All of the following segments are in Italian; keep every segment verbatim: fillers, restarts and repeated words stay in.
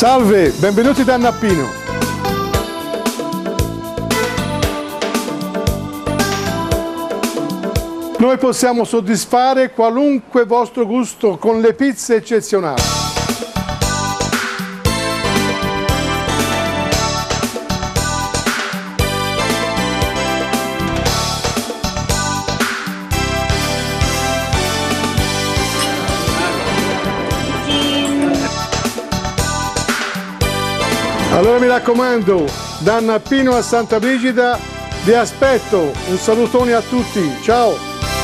Salve, benvenuti da Nappino. Noi possiamo soddisfare qualunque vostro gusto con le pizze eccezionali. Allora mi raccomando, da Nappino a Santa Brigida vi aspetto. Un salutone a tutti, ciao!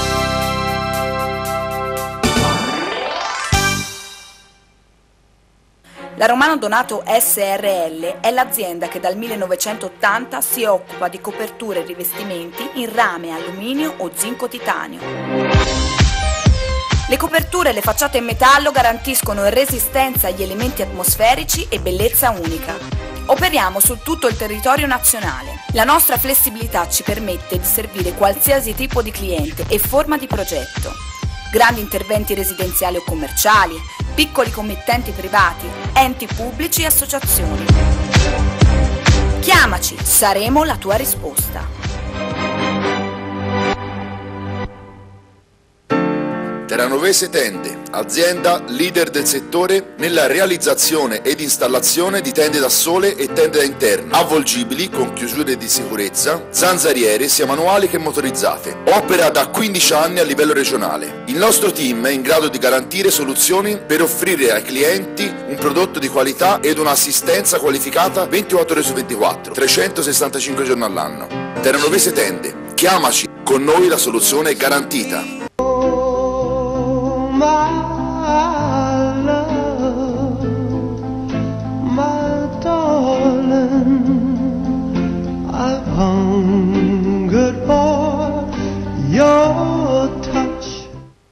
La Romano Donato S R L è l'azienda che dal millenovecentottanta si occupa di coperture e rivestimenti in rame, alluminio o zinco titanio. Le coperture e le facciate in metallo garantiscono resistenza agli elementi atmosferici e bellezza unica. Operiamo su tutto il territorio nazionale. La nostra flessibilità ci permette di servire qualsiasi tipo di cliente e forma di progetto. Grandi interventi residenziali o commerciali, piccoli committenti privati, enti pubblici e associazioni. Chiamaci, saremo la tua risposta. Terranovese Tende, azienda leader del settore nella realizzazione ed installazione di tende da sole e tende da interno, avvolgibili con chiusure di sicurezza, zanzariere sia manuali che motorizzate. Opera da quindici anni a livello regionale. Il nostro team è in grado di garantire soluzioni per offrire ai clienti un prodotto di qualità ed un'assistenza qualificata ventiquattro ore su ventiquattro, trecentosessantacinque giorni all'anno. Terranovese Tende, chiamaci, con noi la soluzione è garantita. My love, my darling, I've hungered for your touch.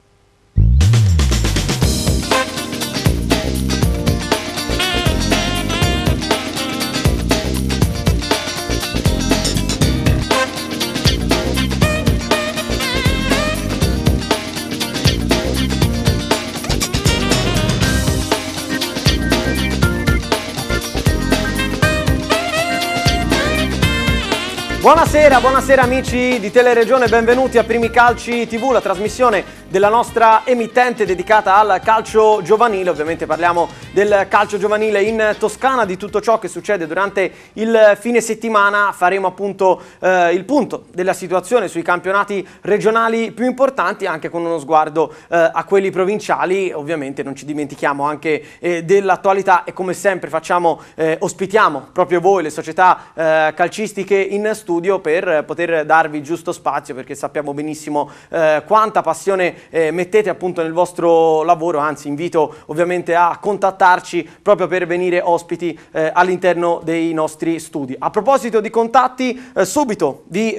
Buonasera, buonasera amici di Teleregione, benvenuti a Primi Calci tivù, la trasmissione della nostra emittente dedicata al calcio giovanile. Ovviamente parliamo del calcio giovanile in Toscana, di tutto ciò che succede durante il fine settimana. Faremo appunto eh, il punto della situazione sui campionati regionali più importanti, anche con uno sguardo eh, a quelli provinciali. Ovviamente non ci dimentichiamo anche eh, dell'attualità e come sempre facciamo, eh, ospitiamo proprio voi, le società eh, calcistiche in studio, per poter darvi giusto spazio, perché sappiamo benissimo eh, quanta passione eh, mettete appunto nel vostro lavoro. Anzi, invito ovviamente a contattarci proprio per venire ospiti eh, all'interno dei nostri studi. A proposito di contatti, eh, subito vi,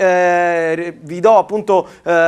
eh, vi do appunto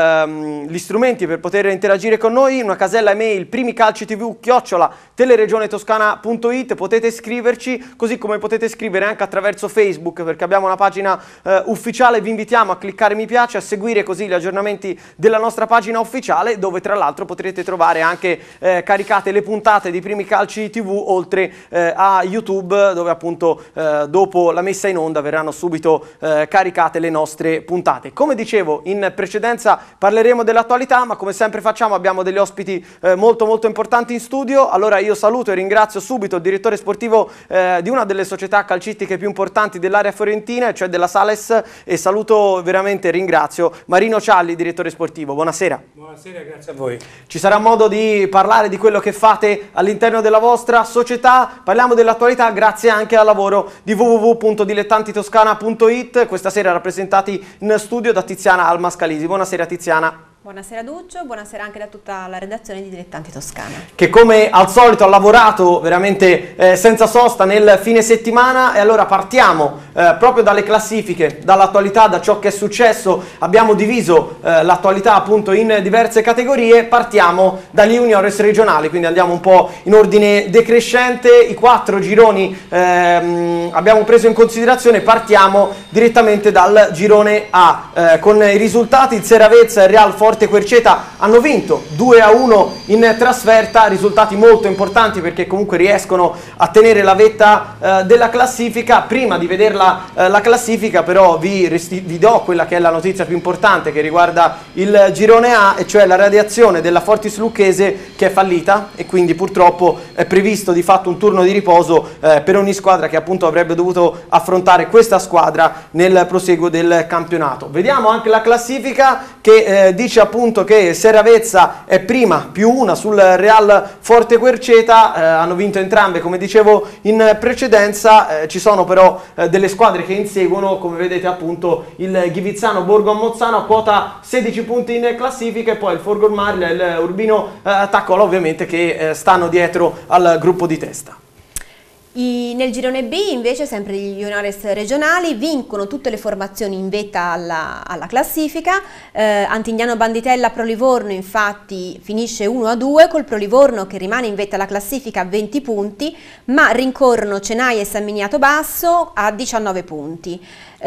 eh, gli strumenti per poter interagire con noi. Una casella email primicalcitv chiocciola teleregionetoscana punto it, potete scriverci, così come potete scrivere anche attraverso Facebook, perché abbiamo una pagina eh, ufficiale. Vi invitiamo a cliccare mi piace, a seguire così gli aggiornamenti della nostra pagina ufficiale, dove tra l'altro potrete trovare anche eh, caricate le puntate di Primi Calci tivù, oltre eh, a YouTube, dove appunto eh, dopo la messa in onda verranno subito eh, caricate le nostre puntate. Come dicevo in precedenza, parleremo dell'attualità, ma come sempre facciamo abbiamo degli ospiti eh, molto molto importanti in studio. Allora io saluto e ringrazio subito il direttore sportivo eh, di una delle società calcistiche più importanti dell'area fiorentina, cioè della Sales, e saluto veramente e ringrazio Marino Cialli, direttore sportivo. Buonasera. Buonasera, grazie a voi. Ci sarà modo di parlare di quello che fate all'interno della vostra società. Parliamo dell'attualità grazie anche al lavoro di w w w punto dilettantitoscana punto it, questa sera rappresentati in studio da Tiziana Almascalisi. Buonasera Tiziana. Buonasera Duccio, buonasera anche da tutta la redazione di Dilettanti Toscana, che come al solito ha lavorato veramente eh, senza sosta nel fine settimana. E allora partiamo eh, proprio dalle classifiche, dall'attualità, da ciò che è successo. Abbiamo diviso eh, l'attualità appunto in diverse categorie. Partiamo dagli juniores regionali, quindi andiamo un po' in ordine decrescente. I quattro gironi ehm, abbiamo preso in considerazione. Partiamo direttamente dal girone A eh, con i risultati. Il Seravezza e il Real Forte Querceta hanno vinto due a uno in trasferta, risultati molto importanti perché comunque riescono a tenere la vetta eh, della classifica. Prima di vederla eh, la classifica però vi, vi do quella che è la notizia più importante che riguarda il girone A, e cioè la radiazione della Fortis Lucchese che è fallita, e quindi purtroppo è previsto di fatto un turno di riposo eh, per ogni squadra che appunto avrebbe dovuto affrontare questa squadra nel proseguo del campionato. Vediamo anche la classifica che eh, dice appunto che Seravezza è prima più una sul Real Forte Querceta, eh, hanno vinto entrambe come dicevo in precedenza. Eh, ci sono però eh, delle squadre che inseguono, come vedete appunto il Ghivizzano Borgo Mozzano a quota sedici punti in classifica, e poi il Forgormarlia e il Urbino eh, Taccola ovviamente che eh, stanno dietro al gruppo di testa. I, nel girone B invece sempre gli juniores regionali vincono tutte le formazioni in vetta alla, alla classifica. eh, Antignano Banditella Pro Livorno infatti finisce uno a due col Pro Livorno che rimane in vetta alla classifica a venti punti, ma rincorrono Cenaia e San Miniato Basso a diciannove punti.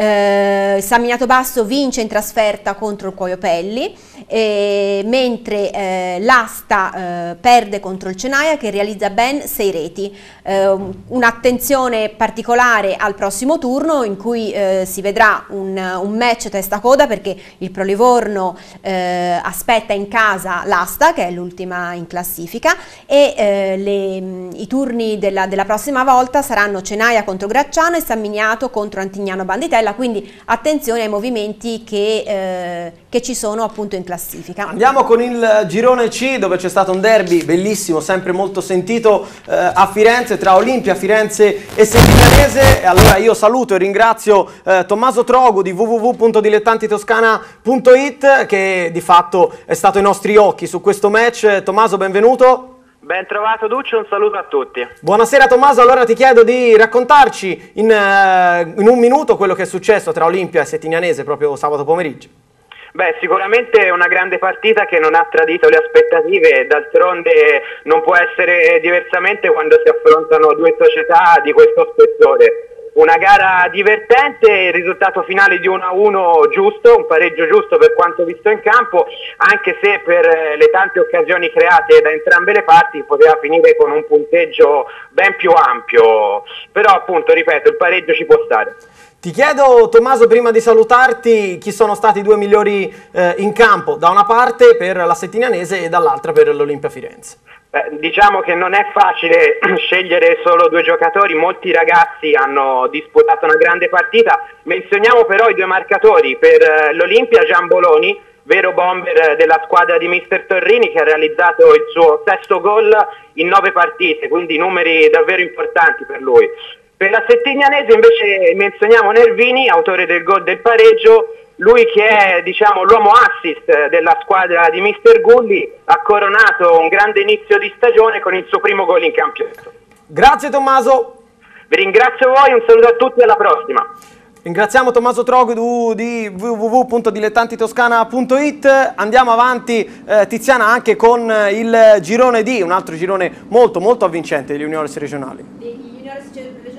Eh, San Miniato Basso vince in trasferta contro il Cuoio Pelli, eh, mentre eh, l'Asta eh, perde contro il Cenaia che realizza ben sei reti. Eh, un'attenzione particolare al prossimo turno in cui eh, si vedrà un, un match testa coda, perché il Pro Livorno eh, aspetta in casa l'Asta che è l'ultima in classifica, e eh, le, i turni della, della prossima volta saranno Cenaia contro Gracciano e San Miniato contro Antignano Banditella, quindi attenzione ai movimenti che, eh, che ci sono appunto in classifica. Andiamo con il girone C, dove c'è stato un derby bellissimo, sempre molto sentito eh, a Firenze, tra Olimpia, Firenze e Settimanese. E allora io saluto e ringrazio eh, Tommaso Trogu di w w w punto dilettantitoscana punto it che di fatto è stato ai nostri occhi su questo match. Tommaso, benvenuto. Ben trovato Duccio, un saluto a tutti. Buonasera Tommaso, allora ti chiedo di raccontarci in, eh, in un minuto quello che è successo tra Olimpia e Settignanese proprio sabato pomeriggio. Beh, sicuramente è una grande partita che non ha tradito le aspettative, d'altronde non può essere diversamente quando si affrontano due società di questo spessore. Una gara divertente, il risultato finale di uno a uno giusto, un pareggio giusto per quanto visto in campo, anche se per le tante occasioni create da entrambe le parti poteva finire con un punteggio ben più ampio, però appunto, ripeto, il pareggio ci può stare. Ti chiedo Tommaso, prima di salutarti, chi sono stati i due migliori eh, in campo, da una parte per la Settignanese e dall'altra per l'Olimpia Firenze? Beh, diciamo che non è facile scegliere solo due giocatori, molti ragazzi hanno disputato una grande partita. Menzioniamo però i due marcatori. Per l'Olimpia Giamboloni, vero bomber della squadra di mister Torrini, che ha realizzato il suo sesto gol in nove partite, quindi numeri davvero importanti per lui. Per la Settignanese invece menzioniamo Nervini, autore del gol del pareggio. Lui che è, diciamo, l'uomo assist della squadra di mister Gulli, ha coronato un grande inizio di stagione con il suo primo gol in campionato. Grazie Tommaso. Vi ringrazio voi, un saluto a tutti e alla prossima. Ringraziamo Tommaso Trogu di w w w punto dilettantitoscana punto it. Andiamo avanti eh, Tiziana anche con il girone D, un altro girone molto molto avvincente degli juniores regionali. Degli juniores regionali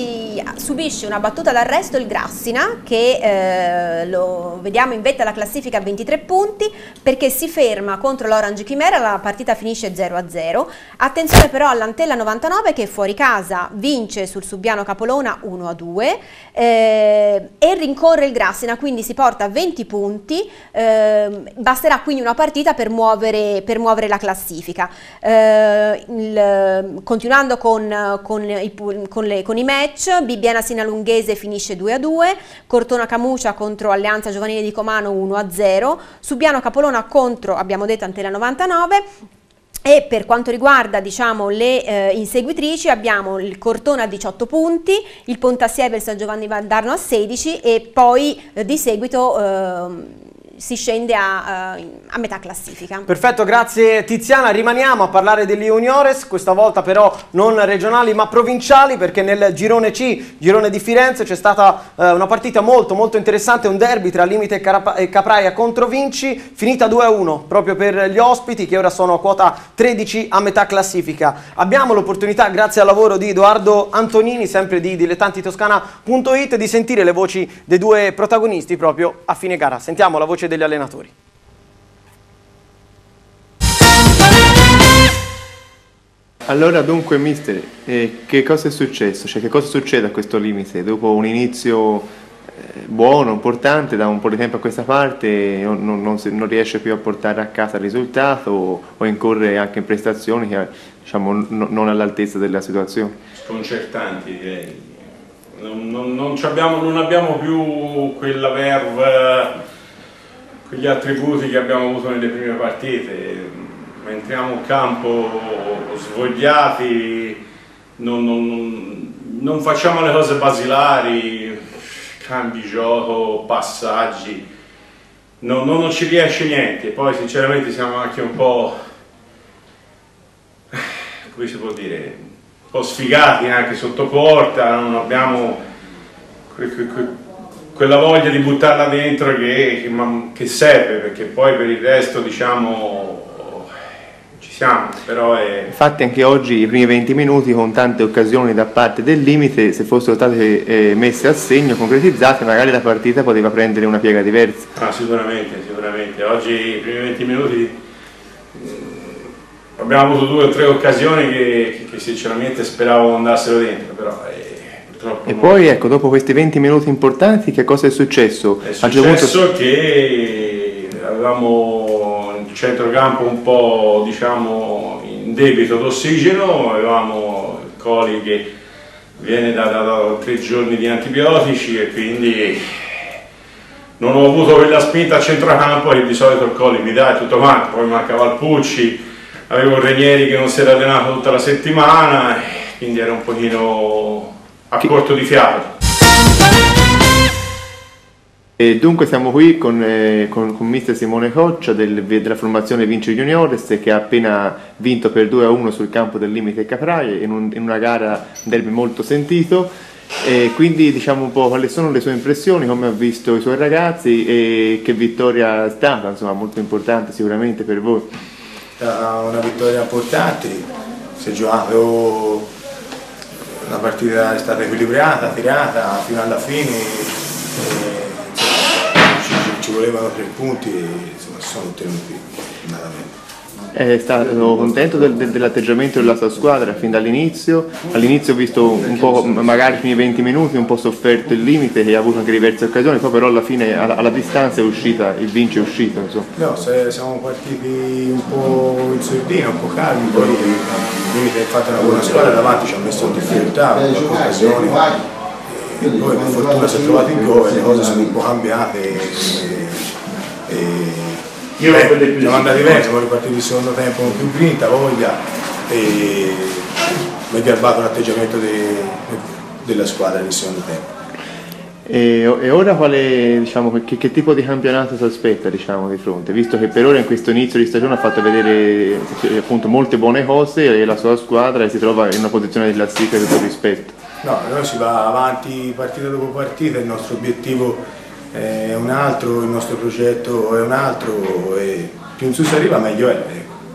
subisce una battuta d'arresto il Grassina che eh, lo vediamo in vetta alla classifica a ventitré punti perché si ferma contro l'Orange Chimera, la partita finisce zero a zero. Attenzione però all'Antella novantanove che fuori casa vince sul Subiano Capolona uno a due eh, e rincorre il Grassina, quindi si porta a venti punti, eh, basterà quindi una partita per muovere, per muovere la classifica. Eh, il, continuando con, con, i, con, le, con i match, Bibbiena Sinalunghese finisce due a due, Cortona Camucia contro Alleanza Giovanile di Comano uno a zero, Subiano Capolona contro, abbiamo detto, Antella novantanove. E per quanto riguarda, diciamo, le eh, inseguitrici, abbiamo il Cortona a diciotto punti, il Pontassieve e il San Giovanni Valdarno a sedici e poi eh, di seguito eh, si scende a, uh, a metà classifica. Perfetto, grazie Tiziana. Rimaniamo a parlare delle juniores, questa volta però non regionali ma provinciali, perché nel girone C, girone di Firenze, c'è stata uh, una partita molto molto interessante, un derby tra Limite e Capraia contro Vinci, finita due a uno proprio per gli ospiti, che ora sono a quota tredici a metà classifica. Abbiamo l'opportunità, grazie al lavoro di Edoardo Antonini, sempre di dilettanti toscana punto it, di sentire le voci dei due protagonisti proprio a fine gara. Sentiamo la voce degli allenatori. Allora dunque mister, eh, che cosa è successo? Cioè, che cosa succede a questo Limite? Dopo un inizio eh, buono, importante, da un po' di tempo a questa parte non, non, non, si, non riesce più a portare a casa il risultato o, o incorre anche in prestazioni che, diciamo, no, non all'altezza della situazione? Sconcertanti, direi. Non, non, non, abbiamo, non abbiamo più quella verve, quegli attributi che abbiamo avuto nelle prime partite. Entriamo in campo svogliati, non, non, non facciamo le cose basilari, cambi gioco, passaggi, non, non ci riesce niente. Poi sinceramente siamo anche un po', come si può dire, un po' sfigati anche sotto porta, non abbiamo que, que, que, quella voglia di buttarla dentro che, che, che serve, perché poi per il resto, diciamo, siamo, però è... Infatti anche oggi i primi venti minuti, con tante occasioni da parte del Limite, se fossero state eh, messe a segno, concretizzate, magari la partita poteva prendere una piega diversa. Ah, sicuramente, sicuramente. Oggi i primi venti minuti mh, abbiamo avuto due o tre occasioni che, che sinceramente speravo andassero dentro, però eh, purtroppo... E poi ecco, dopo questi venti minuti importanti, che cosa è successo? È successo punto... che avevamo il centrocampo un po', diciamo, in debito d'ossigeno, avevamo il Coli che viene da, da, da tre giorni di antibiotici e quindi non ho avuto quella spinta a centrocampo che di solito il Coli mi dà e tutto quanto. Poi mancava il Pucci, avevo il Renieri che non si era allenato tutta la settimana, quindi era un pochino a corto di fiato. E dunque siamo qui con, eh, con, con mister Simone Coccia del, della formazione Vinci Juniores, che ha appena vinto per due a uno sul campo del Limite Capraia in, un, in una gara, un derby molto sentito. E quindi diciamo un po' quali sono le sue impressioni, come ha visto i suoi ragazzi e che vittoria è stata, insomma, molto importante sicuramente per voi. Una vittoria importante, si è giocato una partita, è stata equilibrata, tirata fino alla fine. E, ci volevano tre punti e insomma si sono ottenuti finalmente. È stato contento del, del, dell'atteggiamento della sua squadra fin dall'inizio? All'inizio ho visto un po', magari i primi venti minuti, un po' sofferto il Limite, che ha avuto anche diverse occasioni, poi però alla fine, alla, alla distanza è uscita, il Vinci è uscito. Insomma. No, se siamo partiti un po' in sordina, un po' calmi, poi il Limite ha fatto una buona squadra, davanti ci ha messo in difficoltà, con qualche occasione. E poi per fortuna si è trovato in gol e le cose sono un po' cambiate e, e, e beh, siamo andati bene, siamo ripartiti il secondo tempo con più grinta, voglia e mi è garbato l'atteggiamento de, della squadra nel secondo tempo. E, e ora quale, diciamo, che, che tipo di campionato si aspetta, diciamo, di fronte? Visto che per ora in questo inizio di stagione ha fatto vedere appunto molte buone cose e la sua squadra si trova in una posizione di classifica di tutto rispetto. No, noi si va avanti partita dopo partita, il nostro obiettivo è un altro, il nostro progetto è un altro e più in su si arriva meglio è.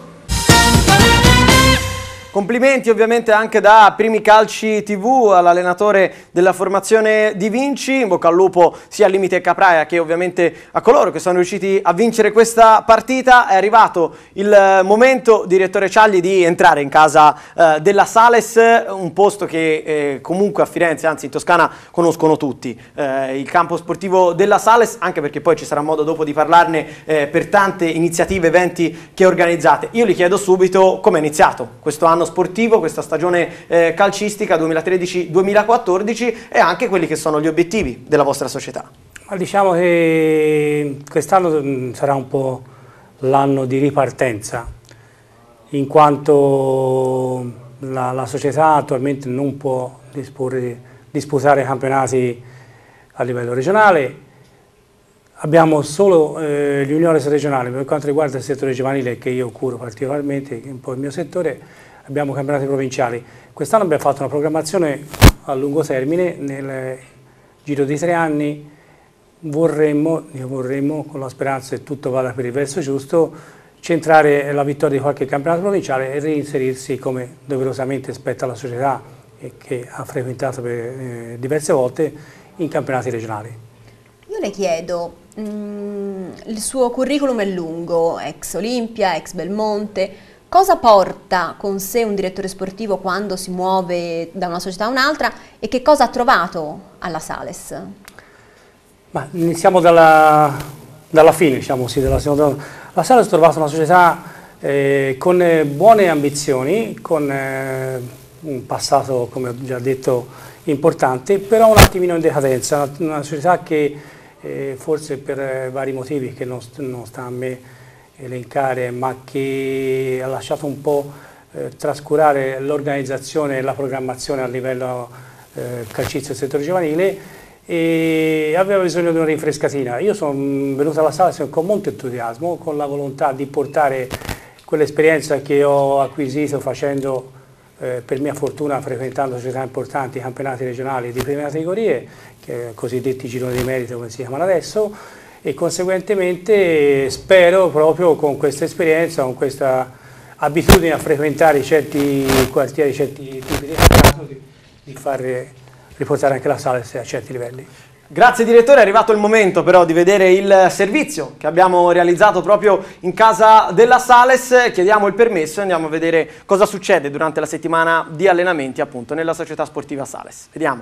Complimenti ovviamente anche da Primi Calci tivù all'allenatore della formazione di Vinci, in bocca al lupo sia al Limite Capraia che ovviamente a coloro che sono riusciti a vincere questa partita. È arrivato il momento, direttore Ciagli, di entrare in casa eh, della Sales, un posto che eh, comunque a Firenze, anzi in Toscana, conoscono tutti, eh, il campo sportivo della Sales, anche perché poi ci sarà modo dopo di parlarne eh, per tante iniziative, eventi che organizzate. Io gli chiedo subito come è iniziato questo anno sportivo, questa stagione eh, calcistica duemilatredici duemilaquattordici e anche quelli che sono gli obiettivi della vostra società. Ma diciamo che quest'anno sarà un po' l'anno di ripartenza, in quanto la, la società attualmente non può disporre, disputare campionati a livello regionale, abbiamo solo eh, gli juniores regionali. Per quanto riguarda il settore giovanile, che io curo particolarmente, che è un po' il mio settore, abbiamo campionati provinciali. Quest'anno abbiamo fatto una programmazione a lungo termine, nel giro di tre anni vorremmo, vorremmo, con la speranza che tutto vada per il verso giusto, centrare la vittoria di qualche campionato provinciale e reinserirsi, come doverosamente spetta alla società e che ha frequentato per eh, diverse volte, in campionati regionali. Io le chiedo, mh, il suo curriculum è lungo, ex Olimpia, ex Belmonte, cosa porta con sé un direttore sportivo quando si muove da una società a un'altra e che cosa ha trovato alla Sales? Ma iniziamo dalla, dalla fine, diciamo così, della seconda. La Sales ha trovato una società eh, con eh, buone ambizioni, con eh, un passato, come ho già detto, importante, però un attimino in decadenza, una, una società che eh, forse per eh, vari motivi che non, non sta a me elencare, ma che ha lasciato un po' eh, trascurare l'organizzazione e la programmazione a livello eh, calcistica del settore giovanile, e aveva bisogno di una rinfrescatina. Io sono venuto alla Sales con molto entusiasmo, con la volontà di portare quell'esperienza che ho acquisito facendo, eh, per mia fortuna, frequentando società importanti, campionati regionali di prime categorie, che cosiddetti gironi di merito come si chiamano adesso, e conseguentemente spero proprio con questa esperienza, con questa abitudine a frequentare certi quartieri, certi tipi di campionato, di, di far riportare anche la Sales a certi livelli. Grazie direttore, è arrivato il momento però di vedere il servizio che abbiamo realizzato proprio in casa della Sales. Chiediamo il permesso e andiamo a vedere cosa succede durante la settimana di allenamenti appunto nella società sportiva Sales. Vediamo.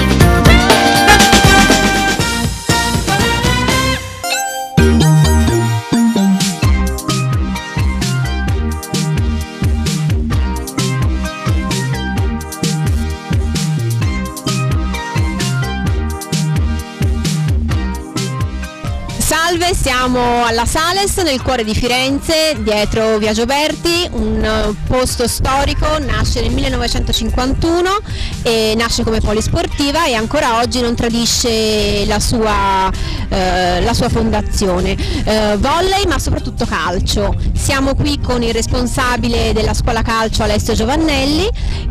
Salve, siamo alla Sales, nel cuore di Firenze, dietro Via Gioberti, un posto storico, nasce nel millenovecentocinquantuno e nasce come polisportiva e ancora oggi non tradisce la sua, eh, la sua fondazione. Eh, volley, ma soprattutto calcio. Siamo qui con il responsabile della scuola calcio, Alessio Giovannelli,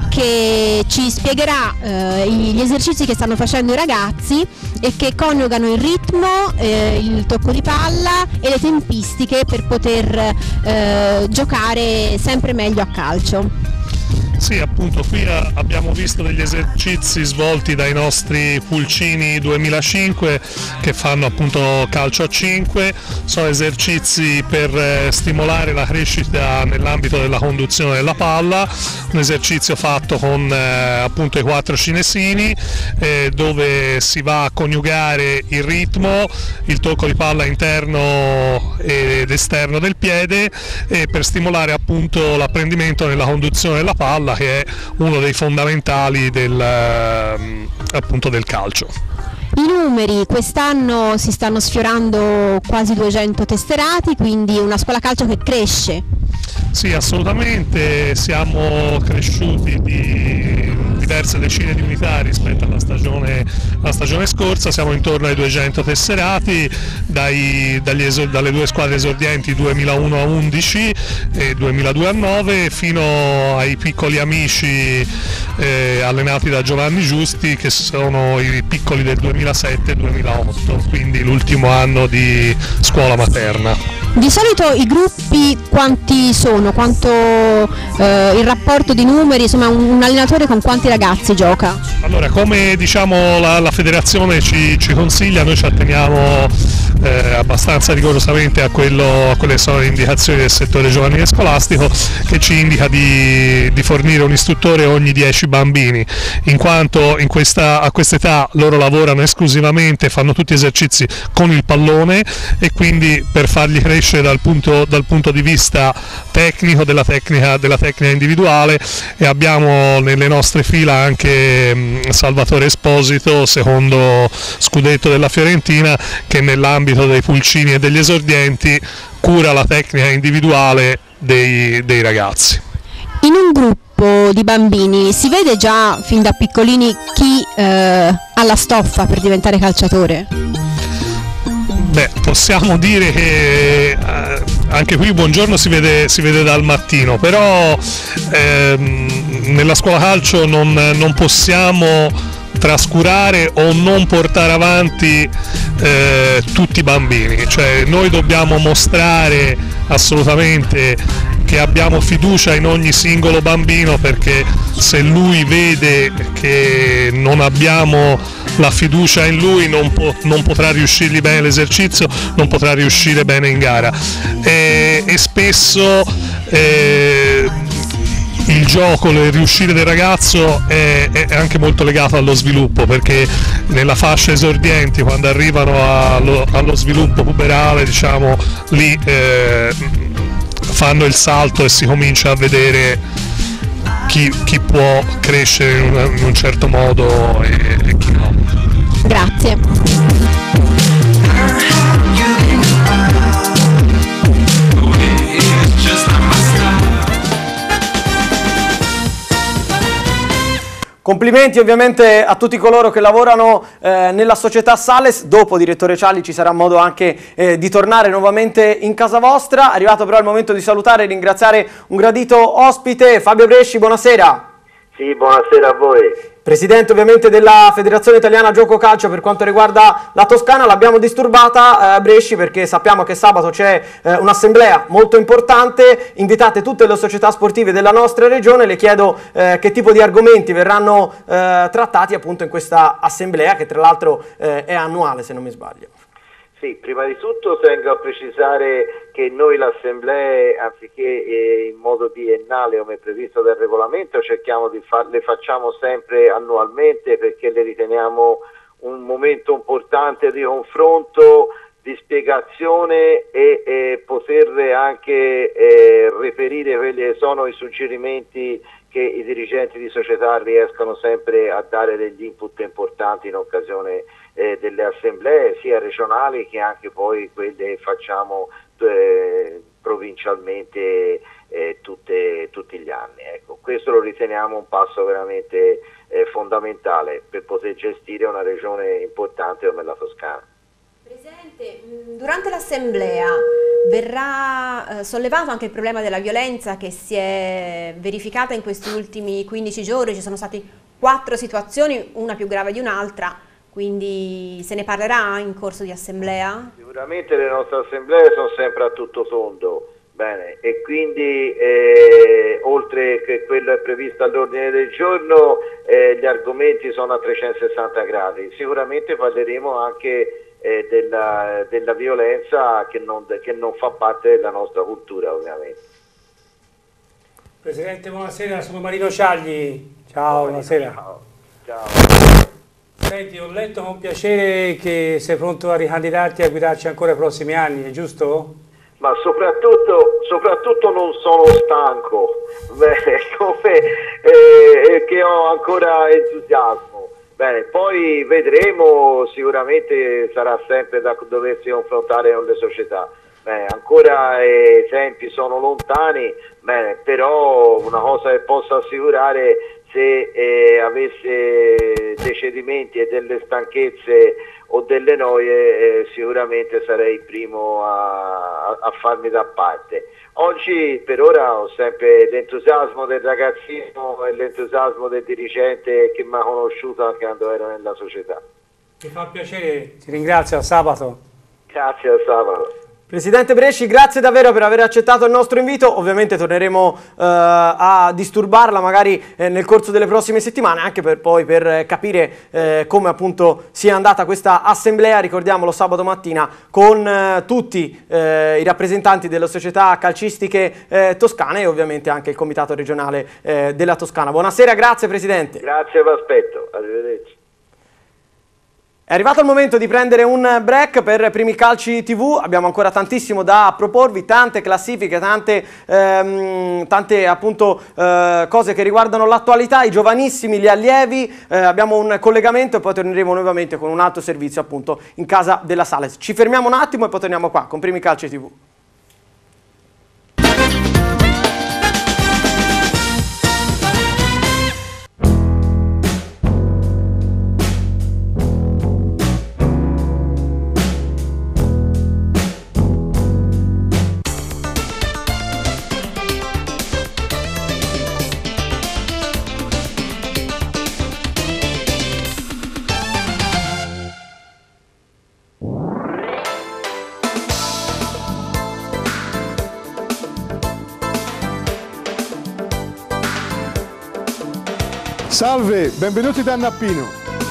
che ci spiegherà eh, gli esercizi che stanno facendo i ragazzi e che coniugano il ritmo, eh, il tocco di palla e le tempistiche per poter eh, giocare sempre meglio a calcio. Sì, appunto qui abbiamo visto degli esercizi svolti dai nostri pulcini duemilacinque che fanno appunto calcio a cinque, sono esercizi per stimolare la crescita nell'ambito della conduzione della palla, un esercizio fatto con eh, appunto i quattro cinesini eh, dove si va a coniugare il ritmo, il tocco di palla interno ed esterno del piede e per stimolare appunto l'apprendimento nella conduzione della palla, che è uno dei fondamentali del, eh, appunto del calcio. I numeri quest'anno si stanno sfiorando quasi duecento tesserati, quindi una scuola calcio che cresce. Sì, assolutamente, siamo cresciuti di diverse decine di unità rispetto alla stagione, alla stagione scorsa, siamo intorno ai duecento tesserati, dai, dagli esor, dalle due squadre esordienti duemilauno a undici e duemiladue a nove fino ai piccoli amici eh, allenati da Giovanni Giusti, che sono i piccoli del duemilasette duemilaotto, quindi l'ultimo anno di scuola materna. Di solito i gruppi quanti sono? Quanto eh, il rapporto di numeri, insomma un, un allenatore con quanti ragazzi gioca? Allora, come diciamo la, la federazione ci, ci consiglia, noi ci atteniamo eh, abbastanza rigorosamente a, quello, a quelle sono le indicazioni del settore giovanile scolastico, che ci indica di, di fornire un istruttore ogni dieci bambini, in quanto in questa, a quest'età loro lavorano esclusivamente, fanno tutti esercizi con il pallone e quindi per farli crescere dal punto, dal punto di vista tecnico, della tecnica, della tecnica individuale, e abbiamo nelle nostre fila anche mh, Salvatore Esposito, secondo scudetto della Fiorentina, che nell'ambito dei pulcini e degli esordienti cura la tecnica individuale dei, dei ragazzi. In un gruppo di bambini si vede già fin da piccolini chi eh, ha la stoffa per diventare calciatore? Beh, possiamo dire che eh, anche qui buongiorno si vede, si vede dal mattino, però ehm, nella scuola calcio non, non possiamo trascurare o non portare avanti eh, tutti i bambini, cioè noi dobbiamo mostrare assolutamente che abbiamo fiducia in ogni singolo bambino, perché se lui vede che non abbiamo la fiducia in lui non, po- non potrà riuscirgli bene l'esercizio, non potrà riuscire bene in gara e, e spesso eh, il gioco, il riuscire del ragazzo è, è anche molto legato allo sviluppo, perché nella fascia esordienti, quando arrivano allo, allo sviluppo puberale, diciamo, lì eh, fanno il salto e si comincia a vedere chi, chi può crescere in un, in un certo modo e, e chi no. Grazie. Complimenti ovviamente a tutti coloro che lavorano eh, nella società Sales. Dopo, direttore Cialli, ci sarà modo anche eh, di tornare nuovamente in casa vostra. È arrivato però il momento di salutare e ringraziare un gradito ospite, Fabio Bresci, buonasera. Sì, buonasera a voi. Presidente ovviamente della Federazione Italiana Gioco Calcio per quanto riguarda la Toscana. L'abbiamo disturbata a eh, Bresci perché sappiamo che sabato c'è eh, un'assemblea molto importante, invitate tutte le società sportive della nostra regione. Le chiedo eh, che tipo di argomenti verranno eh, trattati appunto in questa assemblea, che tra l'altro eh, è annuale se non mi sbaglio. Sì, prima di tutto tengo a precisare che noi l'assemblea, anziché eh, in modo biennale come previsto dal regolamento, cerchiamo di far, le facciamo sempre annualmente, perché le riteniamo un momento importante di confronto, di spiegazione e eh, poter anche eh, reperire quelli che sono i suggerimenti che i dirigenti di società riescono sempre a dare degli input importanti in occasione eh, delle assemblee sia regionali che anche poi quelle che facciamo eh, provincialmente eh, tutte, tutti gli anni. Ecco, questo lo riteniamo un passo veramente eh, fondamentale per poter gestire una regione importante come la Toscana. Presidente, durante l'assemblea verrà eh, sollevato anche il problema della violenza che si è verificata in questi ultimi quindici giorni. Ci sono state quattro situazioni, una più grave di un'altra, quindi se ne parlerà in corso di assemblea? Sicuramente le nostre assemblee sono sempre a tutto tondo, bene, e quindi eh, oltre che quello è previsto all'ordine del giorno, eh, gli argomenti sono a trecentosessanta gradi. Sicuramente parleremo anche Eh, della, della violenza che non, che non fa parte della nostra cultura, ovviamente. Presidente, buonasera, sono Marino Cialli. Ciao, buonasera. Ciao. Ciao. Senti, ho letto con piacere che sei pronto a ricandidarti a guidarci ancora i prossimi anni, è giusto? Ma soprattutto, soprattutto non sono stanco, bene, come eh, che ho ancora entusiasmo. Bene, poi vedremo, sicuramente sarà sempre da doversi confrontare con le società. Bene, ancora eh, i tempi sono lontani, bene, però una cosa che posso assicurare, se eh, avesse dei cedimenti e delle stanchezze o delle noie, eh, sicuramente sarei il primo a, a farmi da parte. Oggi per ora ho sempre l'entusiasmo del ragazzino e l'entusiasmo del dirigente che mi ha conosciuto anche quando ero nella società. Mi fa piacere, ti ringrazio, a sabato. Grazie, a sabato. Presidente Bresci, grazie davvero per aver accettato il nostro invito. Ovviamente torneremo eh, a disturbarla magari eh, nel corso delle prossime settimane, anche per poi per capire eh, come appunto sia andata questa assemblea, ricordiamolo, sabato mattina, con eh, tutti eh, i rappresentanti delle società calcistiche eh, toscane e ovviamente anche il comitato regionale eh, della Toscana. Buonasera, grazie Presidente. Grazie, vi aspetto, arrivederci. È arrivato il momento di prendere un break per Primi Calci tivù, abbiamo ancora tantissimo da proporvi, tante classifiche, tante, ehm, tante appunto eh, cose che riguardano l'attualità, i giovanissimi, gli allievi, eh, abbiamo un collegamento e poi torneremo nuovamente con un altro servizio appunto in casa della Sales. Ci fermiamo un attimo e poi torniamo qua con Primi Calci tivù. Salve, benvenuti da Nappino.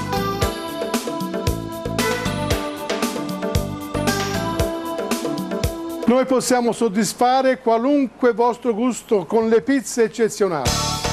Noi possiamo soddisfare qualunque vostro gusto con le pizze eccezionali.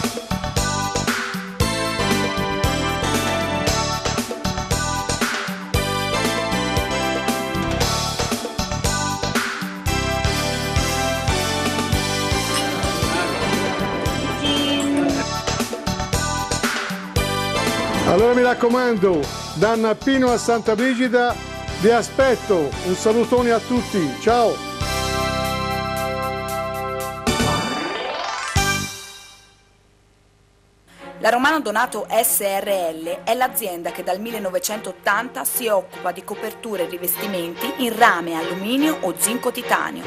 Allora mi raccomando, da Nappino a Santa Brigida vi aspetto. Un salutone a tutti, ciao! La Romano Donato S R L è l'azienda che dal millenovecentottanta si occupa di coperture e rivestimenti in rame, alluminio o zinco titanio.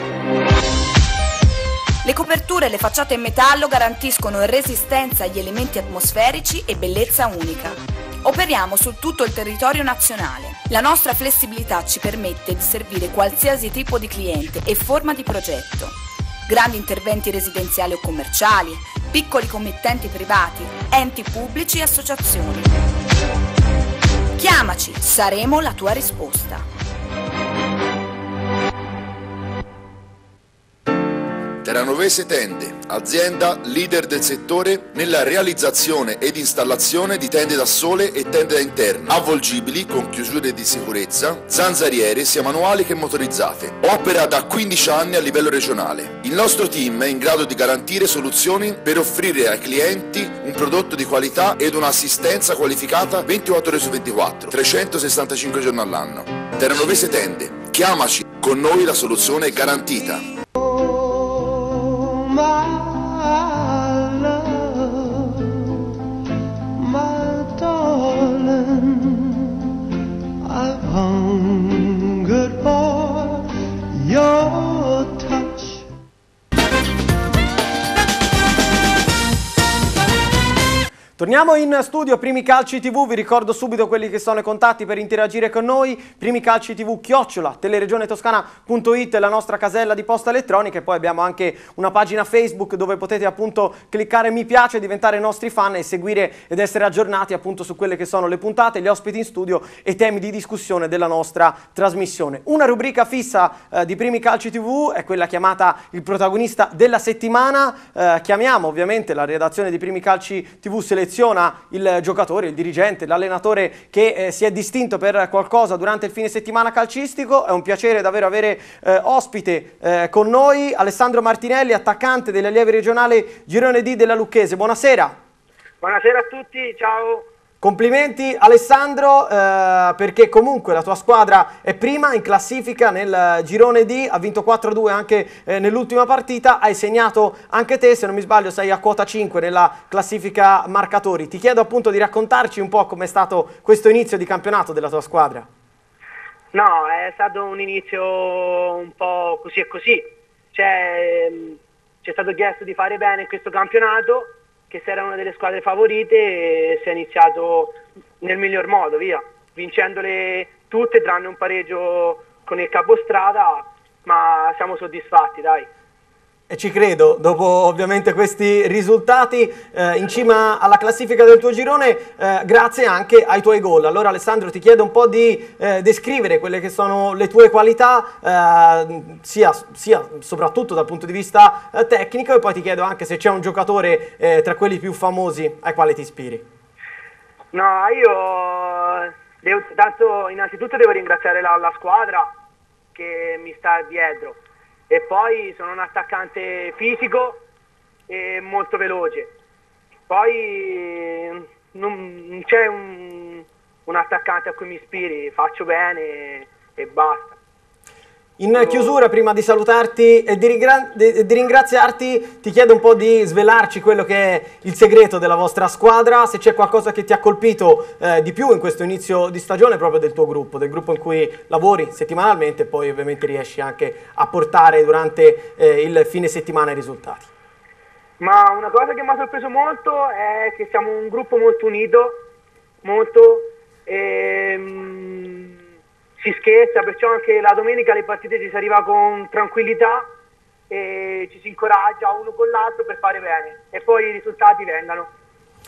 Le coperture e le facciate in metallo garantiscono resistenza agli elementi atmosferici e bellezza unica. Operiamo su tutto il territorio nazionale. La nostra flessibilità ci permette di servire qualsiasi tipo di cliente e forma di progetto. Grandi interventi residenziali o commerciali, piccoli committenti privati, enti pubblici e associazioni. Chiamaci, saremo la tua risposta. Terranovese Tende, azienda leader del settore nella realizzazione ed installazione di tende da sole e tende da interno, avvolgibili con chiusure di sicurezza, zanzariere sia manuali che motorizzate. Opera da quindici anni a livello regionale. Il nostro team è in grado di garantire soluzioni per offrire ai clienti un prodotto di qualità ed un'assistenza qualificata ventiquattro ore su ventiquattro, trecentosessantacinque giorni all'anno. Terranovese Tende, chiamaci, con noi la soluzione è garantita. My love, my darling, I've hungered for your touch. Torniamo in studio Primi Calci tivù, vi ricordo subito quelli che sono i contatti per interagire con noi. Primi Calci tivù chiocciola teleregionetoscana punto it è la nostra casella di posta elettronica e poi abbiamo anche una pagina Facebook dove potete appunto cliccare mi piace, diventare nostri fan e seguire ed essere aggiornati appunto su quelle che sono le puntate, gli ospiti in studio e i temi di discussione della nostra trasmissione. Una rubrica fissa eh, di Primi Calci tivù è quella chiamata il protagonista della settimana. Eh, chiamiamo ovviamente la redazione di Primi Calci tivù, seleziona il giocatore, il dirigente, l'allenatore che eh, si è distinto per qualcosa durante il fine settimana calcistico. È un piacere davvero avere eh, ospite eh, con noi Alessandro Martinelli, attaccante delle allievi regionali Girone D della Lucchese. Buonasera. Buonasera a tutti, ciao. Complimenti Alessandro, eh, perché comunque la tua squadra è prima in classifica nel girone D, ha vinto quattro a due anche eh, nell'ultima partita, hai segnato anche te, se non mi sbaglio sei a quota cinque nella classifica marcatori. Ti chiedo appunto di raccontarci un po' com'è stato questo inizio di campionato della tua squadra. No, è stato un inizio un po' così e così, cioè, ci è stato chiesto di fare bene in questo campionato, che se era una delle squadre favorite e si è iniziato nel miglior modo, via, vincendole tutte tranne un pareggio con il capostrada, ma siamo soddisfatti, dai. E ci credo, dopo ovviamente questi risultati eh, in cima alla classifica del tuo girone, eh, grazie anche ai tuoi gol. Allora Alessandro ti chiedo un po' di eh, descrivere quelle che sono le tue qualità, eh, sia, sia soprattutto dal punto di vista eh, tecnico, e poi ti chiedo anche se c'è un giocatore eh, tra quelli più famosi ai quali ti ispiri. No, io devo, tanto innanzitutto devo ringraziare la, la squadra che mi sta dietro. E poi sono un attaccante fisico e molto veloce. Poi non c'è un, un attaccante a cui mi ispiri, faccio bene e, e basta. In chiusura, prima di salutarti e di, di, di ringraziarti, ti chiedo un po' di svelarci quello che è il segreto della vostra squadra, se c'è qualcosa che ti ha colpito eh, di più in questo inizio di stagione proprio del tuo gruppo, del gruppo in cui lavori settimanalmente e poi ovviamente riesci anche a portare durante eh, il fine settimana i risultati. Ma una cosa che mi ha sorpreso molto è che siamo un gruppo molto unito, molto... Ehm, si scherza, perciò anche la domenica alle partite ci si arriva con tranquillità e ci si incoraggia uno con l'altro per fare bene e poi i risultati vengano.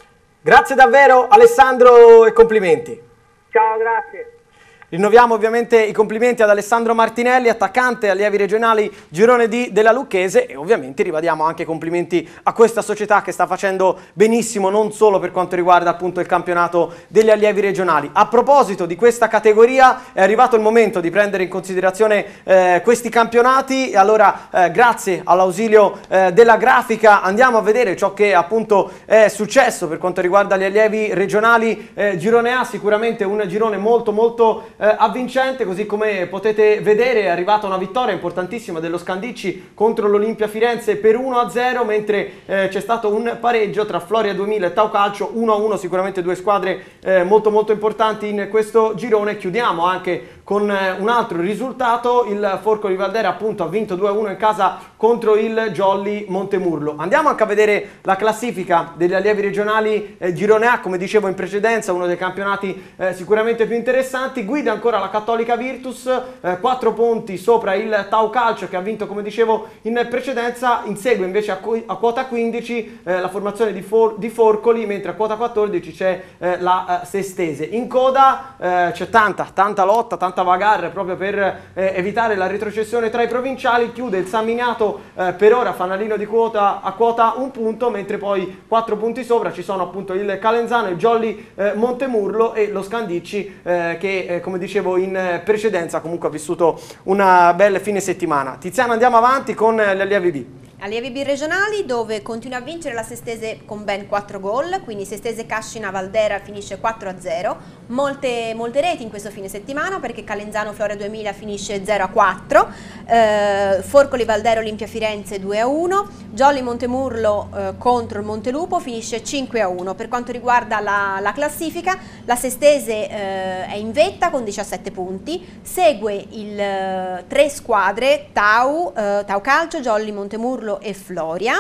Grazie davvero Alessandro e complimenti. Ciao, grazie. Rinnoviamo ovviamente i complimenti ad Alessandro Martinelli, attaccante allievi regionali Girone D della Lucchese, e ovviamente ribadiamo anche complimenti a questa società che sta facendo benissimo non solo per quanto riguarda appunto il campionato degli allievi regionali. A proposito di questa categoria è arrivato il momento di prendere in considerazione eh, questi campionati e allora eh, grazie all'ausilio eh, della grafica andiamo a vedere ciò che appunto è successo per quanto riguarda gli allievi regionali. eh, Girone A sicuramente un girone molto molto Eh, avvincente, così come potete vedere è arrivata una vittoria importantissima dello Scandicci contro l'Olimpia Firenze per uno a zero, mentre eh, c'è stato un pareggio tra Floria duemila e Tau Calcio uno a uno, sicuramente due squadre eh, molto molto importanti in questo girone. Chiudiamo anche con eh, un altro risultato, il Forcoli Valdera appunto ha vinto due a uno in casa contro il Jolly Montemurlo. Andiamo anche a vedere la classifica degli allievi regionali eh, Girone A, come dicevo in precedenza, uno dei campionati eh, sicuramente più interessanti. Guida ancora la Cattolica Virtus, eh, quattro punti sopra il Tau Calcio che ha vinto come dicevo in precedenza. Insegue invece a, a quota quindici eh, la formazione di, For di Forcoli, mentre a quota quattordici c'è eh, la eh, Sestese. In coda eh, c'è tanta, tanta lotta, tanta bagarre proprio per eh, evitare la retrocessione tra i provinciali. Chiude il San Miniato eh, per ora fanalino di quota a quota un punto, mentre poi quattro punti sopra ci sono appunto il Calenzano, il Jolly eh, Montemurlo e lo Scandicci eh, che eh, come dicevo in precedenza comunque ha vissuto una bella fine settimana. Tiziana, andiamo avanti con gli allievi B. Allievi B regionali, dove continua a vincere la Sestese con ben quattro gol, quindi Sestese Cascina Valdera finisce quattro a zero, molte, molte reti in questo fine settimana perché Calenzano Floria duemila finisce zero a quattro, eh, Forcoli Valdera Olimpia Firenze due a uno, Jolly Montemurlo eh, contro il Montelupo finisce cinque a uno. Per quanto riguarda la, la classifica, la Sestese eh, è in vetta con diciassette punti, segue il eh, tre squadre Tau, eh, Tau Calcio, Jolly Montemurlo e Floria,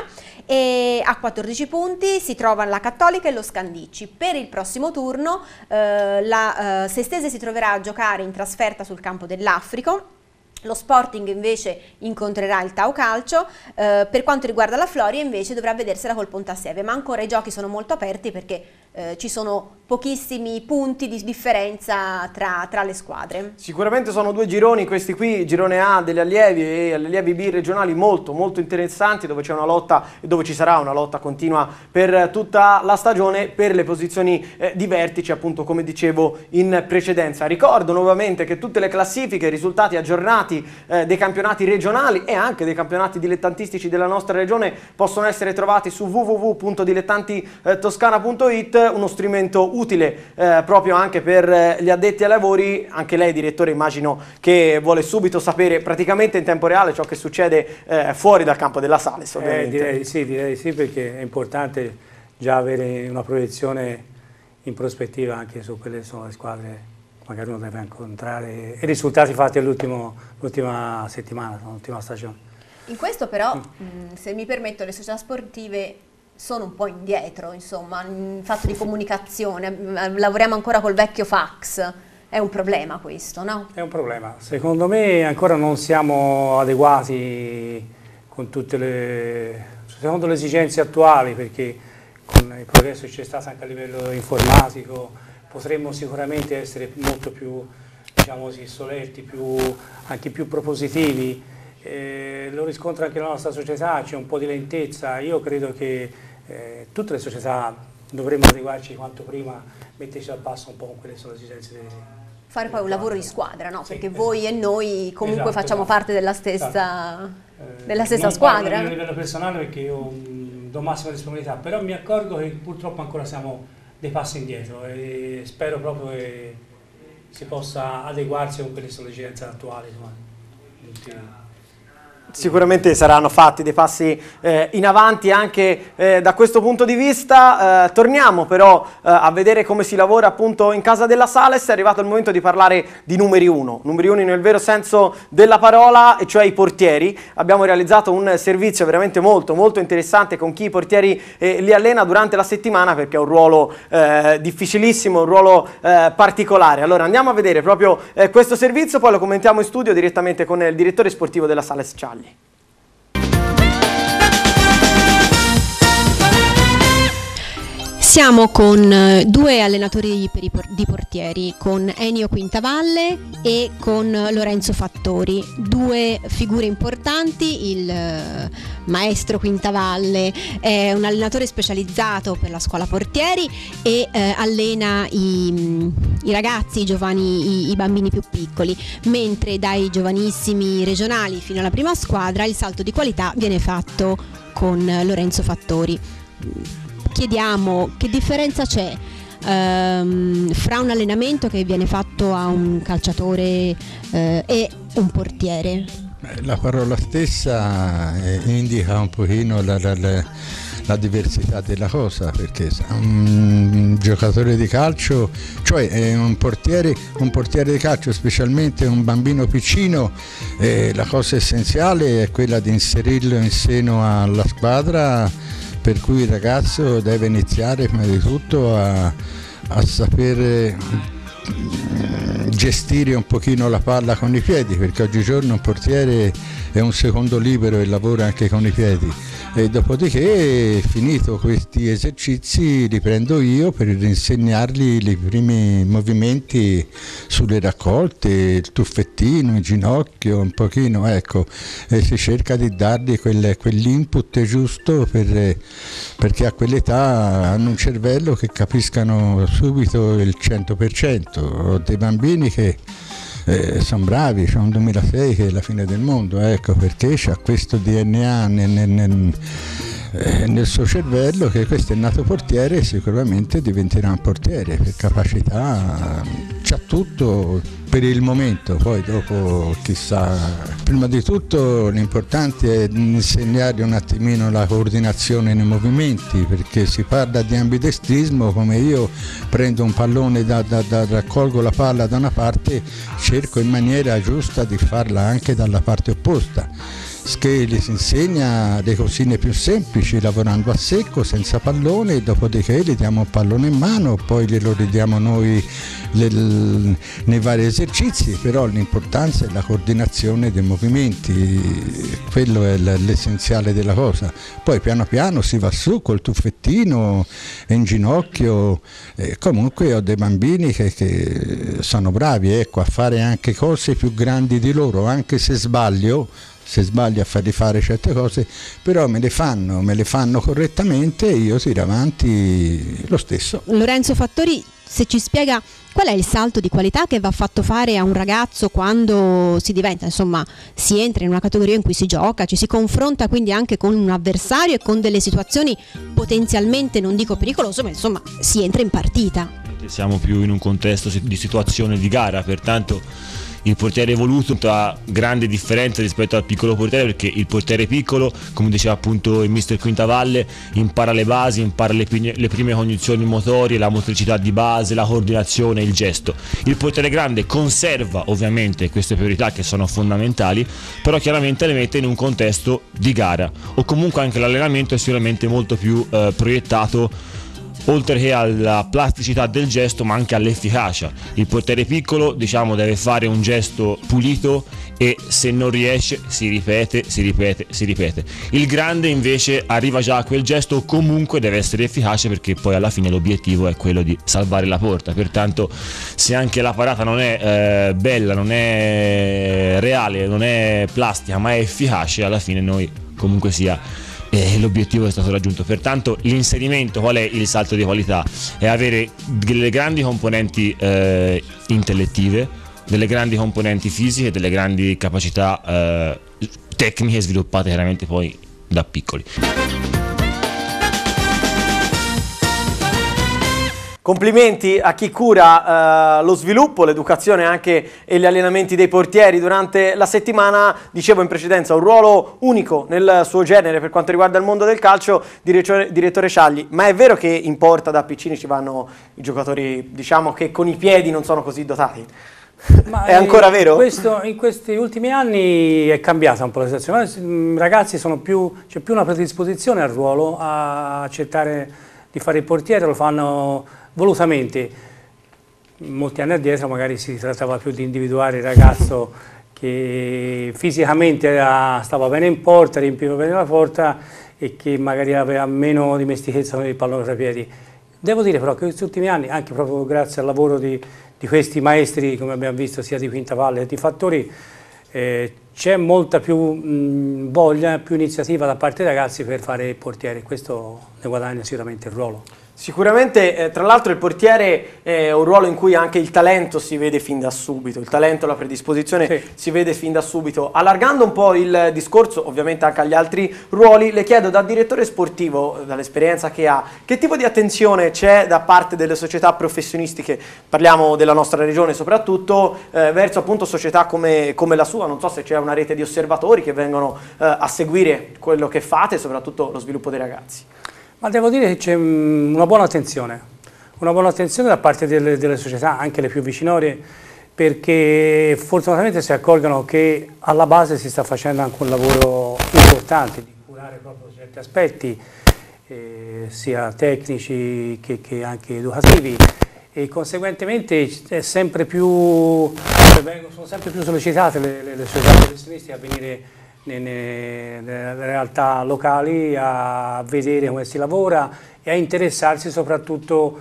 e a quattordici punti si trovano la Cattolica e lo Scandicci. Per il prossimo turno eh, la eh, Sestese si troverà a giocare in trasferta sul campo dell'Africo. Lo Sporting invece incontrerà il Tau Calcio. Eh, per quanto riguarda la Floria invece dovrà vedersela col Pontassieve, ma ancora i giochi sono molto aperti perché eh, ci sono pochissimi punti di differenza tra, tra le squadre. Sicuramente sono due gironi questi qui, girone A degli allievi e allievi B regionali molto molto interessanti, dove c'è una lotta e dove ci sarà una lotta continua per tutta la stagione per le posizioni eh, di vertice, appunto come dicevo in precedenza. Ricordo nuovamente che tutte le classifiche, i risultati aggiornati eh, dei campionati regionali e anche dei campionati dilettantistici della nostra regione possono essere trovati su w w w punto dilettanti toscana punto it, uno strumento utile eh, proprio anche per eh, gli addetti ai lavori. Anche lei, direttore, immagino che vuole subito sapere praticamente in tempo reale ciò che succede eh, fuori dal campo della Sales, ovviamente. Eh, direi sì, direi sì, perché è importante già avere una proiezione in prospettiva anche su quelle che sono le squadre magari uno deve incontrare e i risultati fatti l'ultima settimana, l'ultima stagione. In questo però, mm. mh, se mi permetto, le società sportive sono un po' indietro, insomma, in fatto di comunicazione. Lavoriamo ancora col vecchio fax, è un problema questo, no? È un problema. Secondo me ancora non siamo adeguati con tutte le, secondo le esigenze attuali, perché con il progresso che c'è stato anche a livello informatico potremmo sicuramente essere molto più, diciamo così, solerti, più, anche più propositivi. Eh, lo riscontra anche la nostra società, c'è un po' di lentezza. Io credo che eh, tutte le società dovremmo adeguarci quanto prima, metterci al passo un po' con quelle che sono le esigenze dei, fare poi un lavoro di squadra, no? Perché sì, voi esatto. e noi comunque esatto, facciamo esatto. parte della stessa, esatto. della stessa non squadra. Non a livello personale perché io mh, do massima disponibilità, però mi accorgo che purtroppo ancora siamo dei passi indietro e spero proprio che si possa adeguarsi con quelle sono le esigenze attuali. Sicuramente saranno fatti dei passi eh, in avanti anche eh, da questo punto di vista. Eh, torniamo però eh, a vedere come si lavora appunto in casa della Sales. È arrivato il momento di parlare di numeri uno, numeri uno nel vero senso della parola, e cioè i portieri. Abbiamo realizzato un servizio veramente molto molto interessante con chi i portieri eh, li allena durante la settimana, perché è un ruolo eh, difficilissimo, un ruolo eh, particolare. Allora andiamo a vedere proprio eh, questo servizio, poi lo commentiamo in studio direttamente con il direttore sportivo della Sales Cialli. Siamo con eh, due allenatori per i por- di portieri, con Ennio Quintavalle e con Lorenzo Fattori, due figure importanti. Il eh, maestro Quintavalle è un allenatore specializzato per la scuola portieri e eh, allena i, i ragazzi, i giovani, i, i bambini più piccoli, mentre dai giovanissimi regionali fino alla prima squadra il salto di qualità viene fatto con Lorenzo Fattori. Chiediamo che differenza c'è ehm, fra un allenamento che viene fatto a un calciatore eh, e un portiere. La parola stessa eh, indica un pochino la, la, la, la diversità della cosa, perché un giocatore di calcio, cioè eh, un portiere, un portiere di calcio, specialmente un bambino piccino, eh, la cosa essenziale è quella di inserirlo in seno alla squadra, per cui il ragazzo deve iniziare prima di tutto a, a sapere gestire un pochino la palla con i piedi, perché oggigiorno un portiere è un secondo libero e lavora anche con i piedi, e dopodiché, finito questi esercizi, li prendo io per insegnargli i primi movimenti sulle raccolte, il tuffettino, il ginocchio, un pochino, ecco, e si cerca di dargli quel, quell'input giusto per, perché a quell'età hanno un cervello che capiscano subito il cento per cento. Ho dei bambini che Eh, sono bravi, c'è un duemilasei che è la fine del mondo, ecco, perché c'ha questo D N A nel, nel, nel, eh, nel suo cervello, che questo è nato portiere e sicuramente diventerà un portiere, per capacità, c'ha tutto per il momento, poi dopo chissà. Prima di tutto l'importante è insegnargli un attimino la coordinazione nei movimenti, perché si parla di ambidestrismo, come io prendo un pallone, da, da, da, raccolgo la palla da una parte, cerco in maniera giusta di farla anche dalla parte opposta. Che gli si insegna le cosine più semplici, lavorando a secco, senza pallone, dopodiché gli diamo un pallone in mano, poi glielo ridiamo noi le, le, nei vari esercizi, però l'importanza è la coordinazione dei movimenti, quello è l'essenziale della cosa. Poi piano piano si va su col tuffettino in ginocchio, eh, comunque ho dei bambini che, che sono bravi, ecco, a fare anche cose più grandi di loro, anche se sbaglio. Se sbaglio a fargli fare certe cose, però me le fanno, me le fanno correttamente e io tiro avanti lo stesso. Lorenzo Fattori, se ci spiega qual è il salto di qualità che va fatto fare a un ragazzo quando si diventa, insomma, si entra in una categoria in cui si gioca, ci si confronta quindi anche con un avversario e con delle situazioni potenzialmente, non dico pericolose, ma insomma si entra in partita. Siamo più in un contesto di situazione di gara, pertanto il portiere evoluto ha grande differenza rispetto al piccolo portiere, perché il portiere piccolo, come diceva appunto il mister Quintavalle, impara le basi, impara le prime, le prime cognizioni motorie, la motricità di base, la coordinazione, il gesto. Il portiere grande conserva ovviamente queste priorità che sono fondamentali, però chiaramente le mette in un contesto di gara, o comunque anche l'allenamento è sicuramente molto più eh, proiettato oltre che alla plasticità del gesto, ma anche all'efficacia. Il portiere piccolo, diciamo, deve fare un gesto pulito e se non riesce si ripete, si ripete, si ripete. Il grande invece arriva già a quel gesto, comunque deve essere efficace, perché poi alla fine l'obiettivo è quello di salvare la porta. Pertanto se anche la parata non è eh, bella, non è reale, non è plastica, ma è efficace, alla fine noi comunque sia e l'obiettivo è stato raggiunto. Pertanto l'inserimento, qual è il salto di qualità? È avere delle grandi componenti eh, intellettive, delle grandi componenti fisiche, delle grandi capacità eh, tecniche sviluppate chiaramente poi da piccoli. Complimenti a chi cura eh, lo sviluppo, l'educazione anche e gli allenamenti dei portieri durante la settimana. Dicevo in precedenza, un ruolo unico nel suo genere per quanto riguarda il mondo del calcio, direttore, direttore Scialli. Ma è vero che in porta da piccini ci vanno i giocatori, diciamo, che con i piedi non sono così dotati? Ma è ancora vero? Questo, in questi ultimi anni è cambiata un po' la situazione. I ragazzi sono più, c'è più una predisposizione al ruolo, a accettare di fare il portiere, lo fanno volutamente. Molti anni addietro magari si trattava più di individuare il ragazzo che fisicamente era, stava bene in porta, riempiva bene la porta e che magari aveva meno dimestichezza con il pallone tra i piedi. Devo dire però che questi ultimi anni, anche proprio grazie al lavoro di, di questi maestri, come abbiamo visto, sia di Quintavalle che di Fattori, eh, c'è molta più mh, voglia, più iniziativa da parte dei ragazzi per fare il portiere. Questo ne guadagna sicuramente il ruolo. Sicuramente, eh, tra l'altro il portiere è un ruolo in cui anche il talento si vede fin da subito, il talento, la predisposizione sì. si vede fin da subito. Allargando un po' il discorso, ovviamente anche agli altri ruoli, le chiedo da direttore sportivo, dall'esperienza che ha, che tipo di attenzione c'è da parte delle società professionistiche, parliamo della nostra regione soprattutto, eh, verso appunto società come, come la sua, non so se c'è una rete di osservatori che vengono eh, a seguire quello che fate e soprattutto lo sviluppo dei ragazzi. Ma devo dire che c'è una buona attenzione, una buona attenzione da parte delle, delle società, anche le più vicinorie, perché fortunatamente si accorgono che alla base si sta facendo anche un lavoro importante di curare proprio certi aspetti, eh, sia tecnici che, che anche educativi, e conseguentemente è sempre più, sono sempre più sollecitate le, le, le società professionistiche a venire nelle realtà locali a vedere come si lavora e a interessarsi soprattutto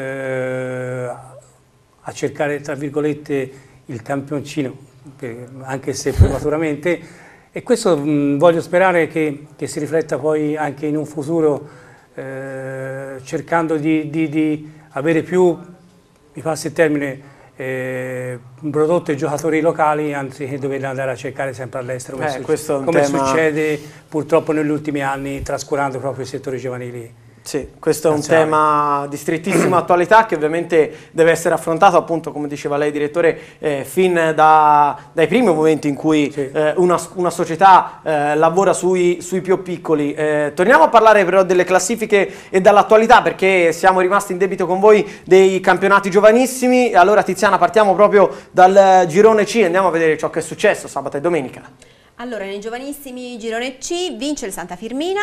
eh, a cercare, tra virgolette, il campioncino, anche se prematuramente, e questo mh, voglio sperare che, che si rifletta poi anche in un futuro, eh, cercando di, di, di avere più, mi passi il termine, Eh, prodotti e giocatori locali anziché dover andare a cercare sempre all'estero, come, eh, succe come tema... succede purtroppo negli ultimi anni, trascurando proprio i settori giovanili. Sì, questo è un tema di strettissima attualità che ovviamente deve essere affrontato, appunto, come diceva lei direttore, eh, fin da, dai primi momenti in cui sì. eh, una, una società eh, lavora sui, sui più piccoli. Eh, torniamo a parlare però delle classifiche e dall'attualità, perché siamo rimasti in debito con voi dei campionati giovanissimi. Allora Tiziana, partiamo proprio dal girone C, andiamo a vedere ciò che è successo sabato e domenica. Allora, nei giovanissimi girone C vince il Santa Firmina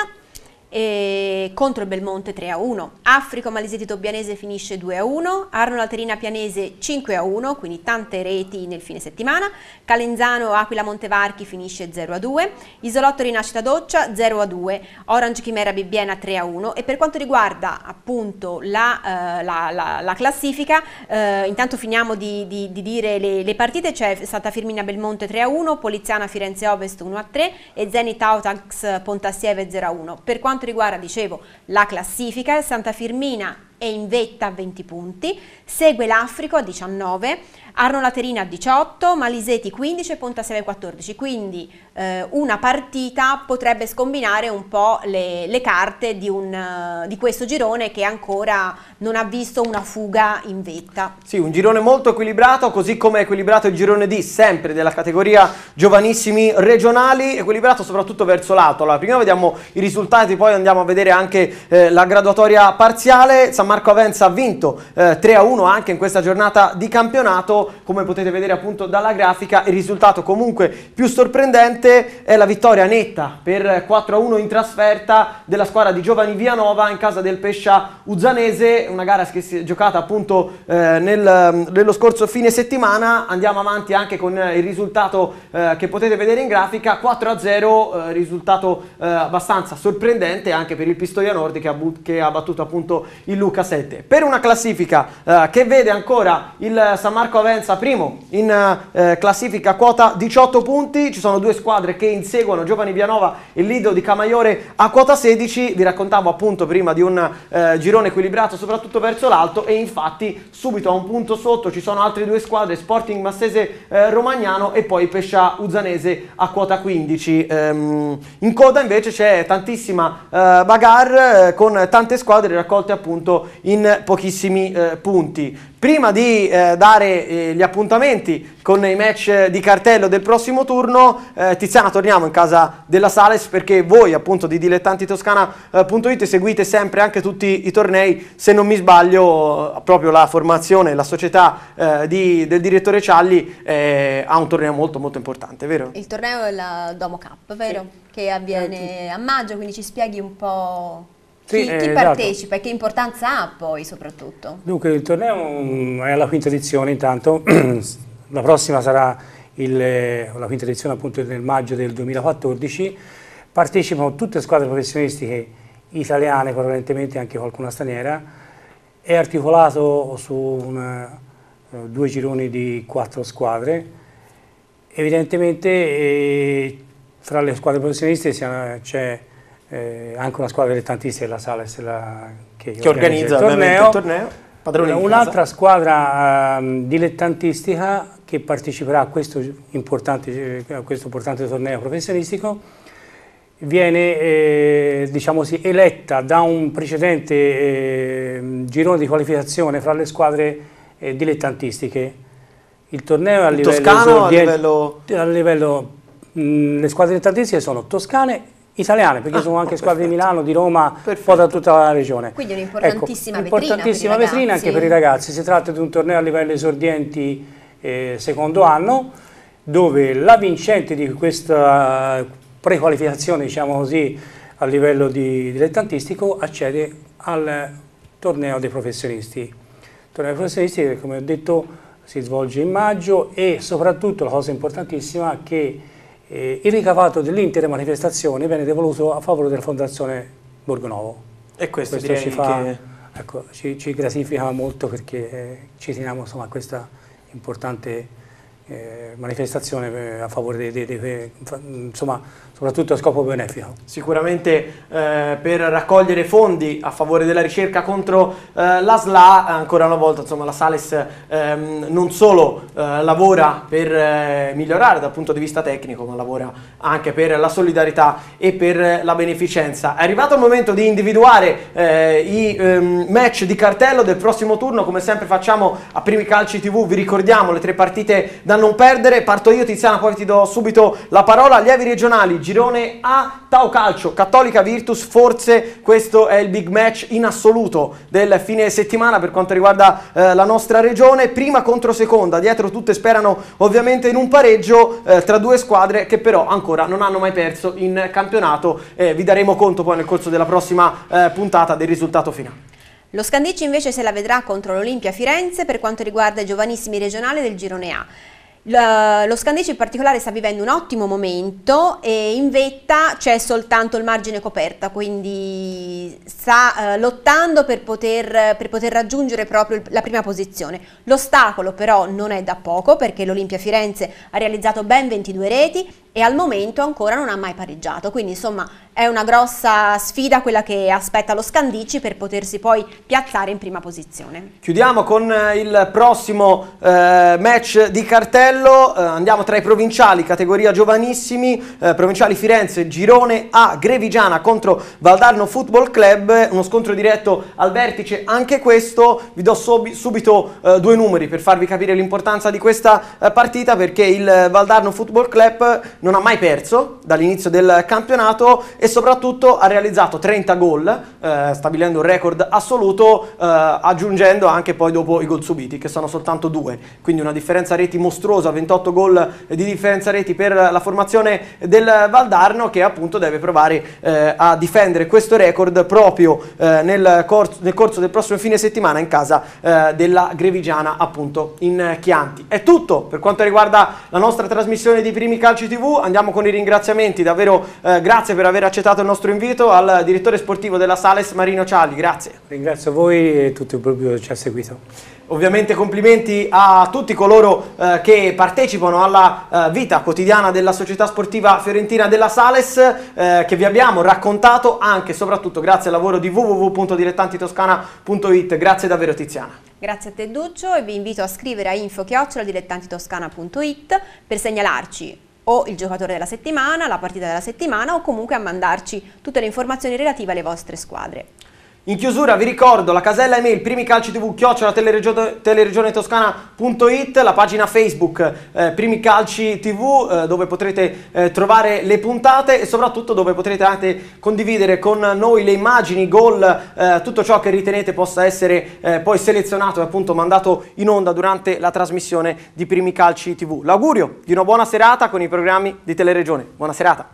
e contro il Belmonte tre a uno, Africo Maliseti Tobbianese finisce due a uno, Arno Laterina Pianese cinque a uno, quindi tante reti nel fine settimana, Calenzano Aquila Montevarchi finisce zero a due, Isolotto Rinascita Doccia zero a due, Orange Chimera Bibbiena tre a uno. E per quanto riguarda appunto la, eh, la, la, la classifica, eh, intanto finiamo di, di, di dire le, le partite. C'è Santa Firmina Belmonte tre a uno, Poliziana Firenze Ovest uno a tre e Zenit Autax Pontassieve zero a uno. Per quanto riguarda, dicevo, la classifica, Santa Firmina è in vetta a venti punti, segue l'Africo a diciannove, Arno Laterina a diciotto, Maliseti quindici e Pontassieve quattordici, quindi eh, una partita potrebbe scombinare un po' le, le carte di, un, uh, di questo girone che ancora non ha visto una fuga in vetta. Sì, un girone molto equilibrato, così come è equilibrato il girone D, sempre della categoria giovanissimi regionali, equilibrato soprattutto verso l'alto. Allora, prima vediamo i risultati, poi andiamo a vedere anche eh, la graduatoria parziale. San Marco Avenza ha vinto eh, tre a uno anche in questa giornata di campionato. Come potete vedere appunto dalla grafica, il risultato comunque più sorprendente è la vittoria netta per quattro a uno in trasferta della squadra di Giovani Vianova in casa del Pescia Uzzanese, una gara che si è giocata appunto eh, nel, nello scorso fine settimana. Andiamo avanti anche con il risultato eh, che potete vedere in grafica, quattro a zero, eh, risultato eh, abbastanza sorprendente anche per il Pistoia Nord che ha, che ha battuto appunto il Luca sette. Per una classifica eh, che vede ancora il San Marco Avenza primo in eh, classifica, quota diciotto punti, ci sono due squadre che inseguono, Giovani Vianova e Lido di Camaiore a quota sedici. Vi raccontavo appunto prima di un eh, girone equilibrato soprattutto verso l'alto, e infatti subito a un punto sotto ci sono altre due squadre, Sporting Massese eh, Romagnano e poi Pescia Uzzanese a quota quindici. Ehm, in coda invece c'è tantissima eh, bagarre eh, con tante squadre raccolte appunto in pochissimi eh, punti. Prima di eh, dare eh, gli appuntamenti con i match di cartello del prossimo turno, eh, Tiziana, torniamo in casa della Sales, perché voi appunto di dilettantitoscana punto it seguite sempre anche tutti i tornei. Se non mi sbaglio, proprio la formazione, la società eh, di, del direttore Cialli eh, ha un torneo molto molto importante, vero? Il torneo è la Domo Cup, vero? Sì. Che avviene a maggio, quindi ci spieghi un po'... Chi, sì, chi eh, partecipa esatto. E che importanza ha poi soprattutto? Dunque il torneo è alla quinta edizione intanto, la prossima sarà il, la quinta edizione appunto nel maggio del duemilaquattordici, partecipano tutte le squadre professionistiche italiane, prevalentemente anche qualcuna straniera, è articolato su una, due gironi di quattro squadre. Evidentemente eh, fra le squadre professioniste c'è eh, anche una squadra dilettantistica della Sales la, che, che organizza, organizza il torneo. Il torneo. Un'altra squadra eh, dilettantistica che parteciperà a questo importante, a questo importante torneo professionistico viene eh, diciamo così, eletta da un precedente eh, girone di qualificazione fra le squadre eh, dilettantistiche. Il torneo è a livello, toscano, a livello... a livello mh, le squadre dilettantistiche sono toscane, italiane, perché ah, sono anche squadre di Milano, di Roma, un po' da tutta la regione. Quindi un'importantissima ecco, vetrina, importantissima per vetrina anche per i ragazzi. Si tratta di un torneo a livello esordienti eh, secondo anno, dove la vincente di questa prequalificazione, diciamo così, a livello di dilettantistico accede al torneo dei professionisti. Il torneo dei professionisti che, come ho detto, si svolge in maggio e soprattutto la cosa importantissima è che Eh, il ricavato dell'intera manifestazione viene devoluto a favore della Fondazione Borgonovo. E questo, questo ci, fa, che... ecco, ci, ci gratifica molto perché eh, ci teniamo insomma, a questa importante eh, manifestazione a favore dei, dei, dei insomma, soprattutto a scopo benefico. Sicuramente eh, per raccogliere fondi a favore della ricerca contro eh, la S L A, ancora una volta insomma, la Sales ehm, non solo eh, lavora per eh, migliorare dal punto di vista tecnico, ma lavora anche per la solidarietà e per la beneficenza. È arrivato il momento di individuare eh, i ehm, match di cartello del prossimo turno, come sempre facciamo a Primi Calci tivù, vi ricordiamo le tre partite da non perdere. Parto io, Tiziana, poi ti do subito la parola. Allievi regionali, girone A, Tau Calcio, Cattolica Virtus. Forse questo è il big match in assoluto del fine settimana per quanto riguarda eh, la nostra regione. Prima contro seconda, dietro tutte sperano ovviamente in un pareggio eh, tra due squadre che però ancora non hanno mai perso in campionato. Eh, vi daremo conto poi nel corso della prossima eh, puntata del risultato finale. Lo Scandicci invece se la vedrà contro l'Olimpia Firenze per quanto riguarda i giovanissimi regionali del girone A. Lo Scandicci in particolare sta vivendo un ottimo momento e in vetta c'è soltanto il margine coperta, quindi sta eh, lottando per poter, per poter raggiungere proprio la prima posizione. L'ostacolo però non è da poco perché l'Olimpia Firenze ha realizzato ben ventidue reti e al momento ancora non ha mai pareggiato, quindi insomma è una grossa sfida quella che aspetta lo Scandicci per potersi poi piazzare in prima posizione. Chiudiamo con il prossimo eh, match di cartello, eh, andiamo tra i provinciali, categoria giovanissimi, eh, provinciali Firenze, girone A, Grevigiana contro Valdarno Football Club, uno scontro diretto al vertice, anche questo. Vi do sub subito eh, due numeri per farvi capire l'importanza di questa eh, partita, perché il Valdarno Football Club non ha mai perso dall'inizio del campionato e soprattutto ha realizzato trenta gol, eh, stabilendo un record assoluto, eh, aggiungendo anche poi dopo i gol subiti, che sono soltanto due, quindi una differenza reti mostruosa, ventotto gol di differenza reti per la formazione del Valdarno, che appunto deve provare eh, a difendere questo record proprio eh, nel, corso, nel corso del prossimo fine settimana in casa eh, della Grevigiana, appunto in Chianti. È tutto per quanto riguarda la nostra trasmissione di Primi Calci tivù. Andiamo con i ringraziamenti, davvero eh, grazie per aver accettato il nostro invito al direttore sportivo della Sales, Marino Cialli, grazie. Ringrazio voi e tutto il pubblico che ci ha seguito. Ovviamente complimenti a tutti coloro eh, che partecipano alla eh, vita quotidiana della società sportiva fiorentina della Sales, eh, che vi abbiamo raccontato anche e soprattutto grazie al lavoro di w w w punto dilettantitoscana punto it. Grazie davvero Tiziana. Grazie a te Duccio e vi invito a scrivere a info chiocciola dilettantitoscana punto it per segnalarci o il giocatore della settimana, la partita della settimana o comunque a mandarci tutte le informazioni relative alle vostre squadre. In chiusura vi ricordo la casella email primicalcitivù chiocciola teleregione toscana punto it, la pagina Facebook eh, Primi Calci tivù eh, dove potrete eh, trovare le puntate e soprattutto dove potrete anche condividere con noi le immagini, gol, eh, tutto ciò che ritenete possa essere eh, poi selezionato e appunto mandato in onda durante la trasmissione di Primi Calci tivù. L'augurio di una buona serata con i programmi di Teleregione. Buona serata.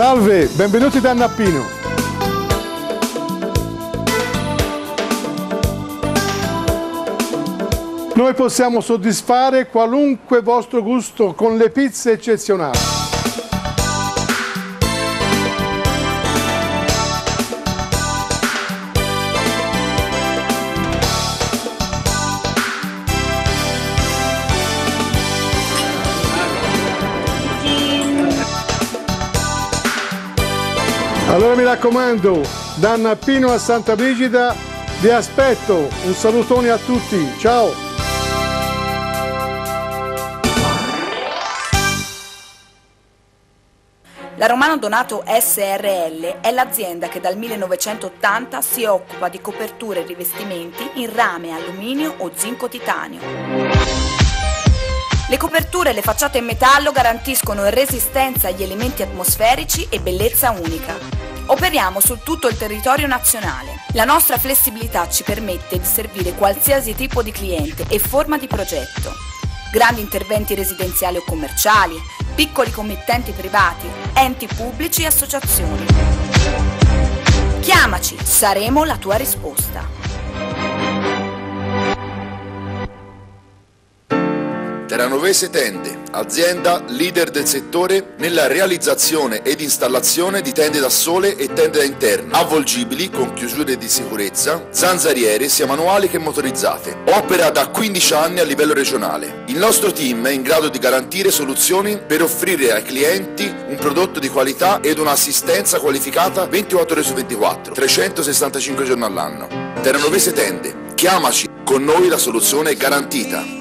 Salve, benvenuti da Nappino. Noi possiamo soddisfare qualunque vostro gusto con le pizze eccezionali. Allora mi raccomando, da Nappino a Santa Brigida vi aspetto. Un salutone a tutti, ciao! La Romano Donato S R L è l'azienda che dal millenovecentottanta si occupa di coperture e rivestimenti in rame, alluminio o zinco titanio. Le coperture e le facciate in metallo garantiscono resistenza agli elementi atmosferici e bellezza unica. Operiamo su tutto il territorio nazionale. La nostra flessibilità ci permette di servire qualsiasi tipo di cliente e forma di progetto. Grandi interventi residenziali o commerciali, piccoli committenti privati, enti pubblici e associazioni. Chiamaci, saremo la tua risposta. Terranovese Tende, azienda leader del settore nella realizzazione ed installazione di tende da sole e tende da interno, avvolgibili con chiusure di sicurezza, zanzariere sia manuali che motorizzate. Opera da quindici anni a livello regionale. Il nostro team è in grado di garantire soluzioni per offrire ai clienti un prodotto di qualità ed un'assistenza qualificata ventiquattro ore su ventiquattro, trecentosessantacinque giorni all'anno. Terranovese Tende, chiamaci, con noi la soluzione è garantita.